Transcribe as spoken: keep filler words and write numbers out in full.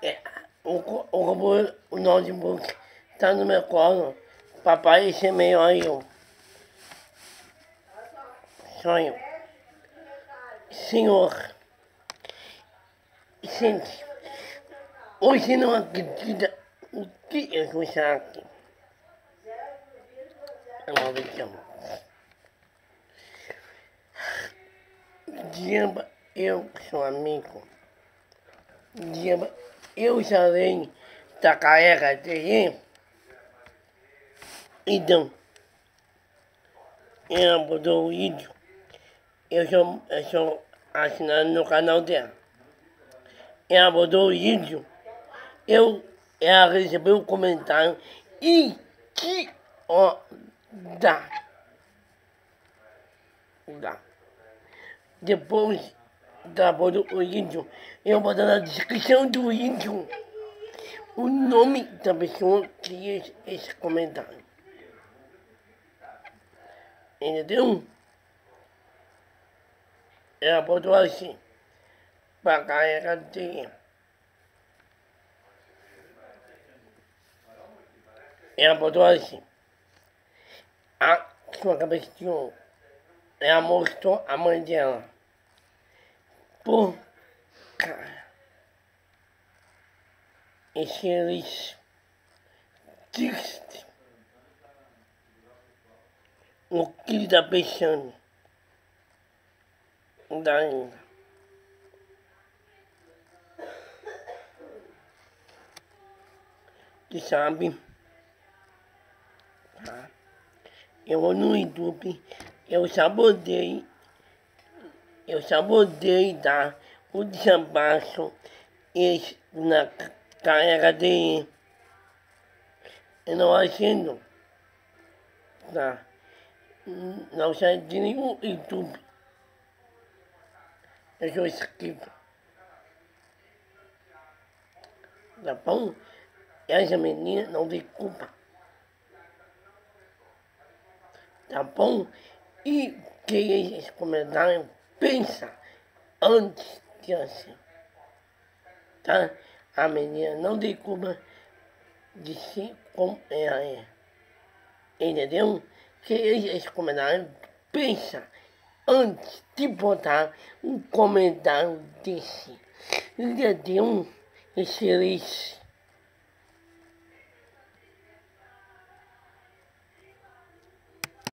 É, o, co- o, computador- o notebook tá no meu colo. Papai, esse é meio aí, ó. Sonho. Senhor, gente, hoje não acredita o que eu vou achar aqui. É uma visão. Diaba, eu sou amigo. Diaba, eu já dei da carrega dele. Então, ela botou o vídeo. Eu sou, eu sou assinado no canal dela. Ela botou o vídeo. Eu, ela recebeu o comentário. E que ó, dá. Dá. Depois da botou o vídeo, eu vou botar na descrição do vídeo o nome da pessoa que fez esse comentário. Entendeu? Ela botou assim, pra carregar dele. Ela botou assim, a sua cabeça de ouro. Ela mostrou a mãe dela. Pô, cara, esse eles triste. O que ele tá pensando? Daí. Tu sabe? Tá? Eu vou no YouTube, eu sabotei, eu sabotei, tá? O desabaixo, esse na carreira dele. Eu não achando, tá? Não sai de nenhum YouTube. Eu sou inscrito. Tá bom? Essa menina não tem culpa. Tá bom? E que esse comentário pensa antes de assim. Tá? A menina não tem culpa de ser como ela é. Entendeu? Que esse comentário pensa antes de botar um comentário desse. Entendeu? Esse lixo.